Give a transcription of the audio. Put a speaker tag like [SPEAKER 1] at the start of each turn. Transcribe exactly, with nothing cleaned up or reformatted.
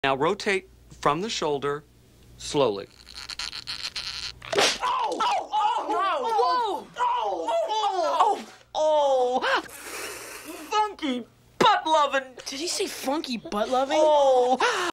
[SPEAKER 1] Now rotate from the shoulder slowly.
[SPEAKER 2] Oh! Oh! Oh! No! Whoa! Oh! Oh! Oh! Funky butt lovin'.
[SPEAKER 3] Did he say funky butt loving?
[SPEAKER 2] Oh!